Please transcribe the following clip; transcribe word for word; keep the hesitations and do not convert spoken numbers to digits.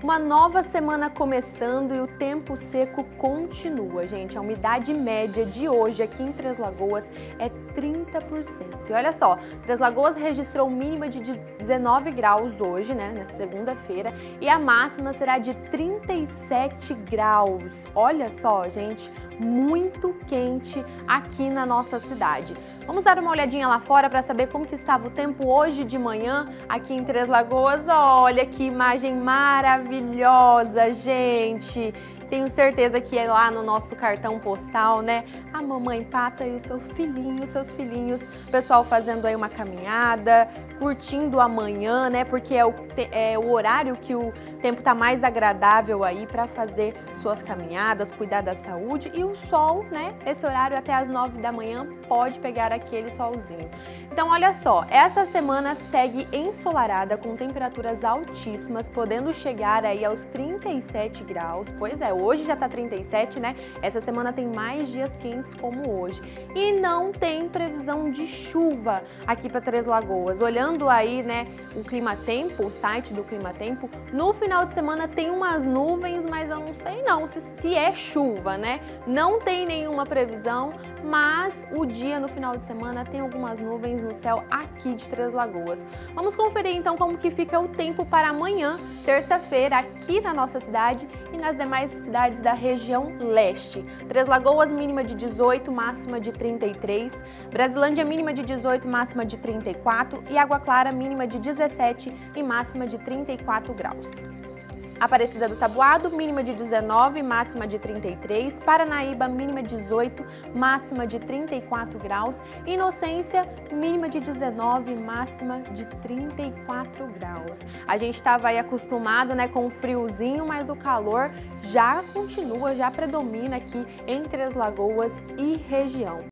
Uma nova semana começando e o tempo seco continua, gente. A umidade média de hoje aqui em Três Lagoas é trinta por cento. E olha só, Três Lagoas registrou mínima de dezenove graus hoje, né, nessa segunda-feira, e a máxima será de trinta e sete graus. Olha só, gente, muito quente aqui na nossa cidade. Vamos dar uma olhadinha lá fora para saber como que estava o tempo hoje de manhã aqui em Três Lagoas. Olha que imagem maravilhosa, gente! Tenho certeza que é lá no nosso cartão postal, né? A mamãe Pata e o seu filhinho, seus filhinhos, o pessoal fazendo aí uma caminhada, curtindo a manhã, né? Porque é o, é o horário que o tempo tá mais agradável aí para fazer suas caminhadas, cuidar da saúde, e o sol, né? Esse horário até as nove da manhã pode pegar aquele solzinho. Então, olha só, essa semana segue ensolarada com temperaturas altíssimas, podendo chegar aí aos trinta e sete graus. Pois é, hoje já tá trinta e sete, né? Essa semana tem mais dias quentes como hoje. E não tem previsão de chuva aqui para Três Lagoas. Olhando aí, né, o Climatempo, o site do Climatempo, no final de semana tem umas nuvens, mas eu não sei não se, se é chuva, né? Não tem nenhuma previsão, mas o dia no final de semana tem algumas nuvens no céu aqui de Três Lagoas. Vamos conferir então como que fica o tempo para amanhã, terça-feira, aqui na nossa cidade e nas demais cidades da região leste. Três Lagoas, mínima de dezoito, máxima de trinta e três. Brasilândia, mínima de dezoito, máxima de trinta e quatro. E Água Clara, mínima de dezessete e máxima de trinta e quatro graus. Aparecida do Taboado, mínima de dezenove, máxima de trinta e três. Paranaíba, mínima de dezoito, máxima de trinta e quatro graus. Inocência, mínima de dezenove, máxima de trinta e quatro graus. A gente estava aí acostumado, né, com o friozinho, mas o calor já continua, já predomina aqui em Três Lagoas e região.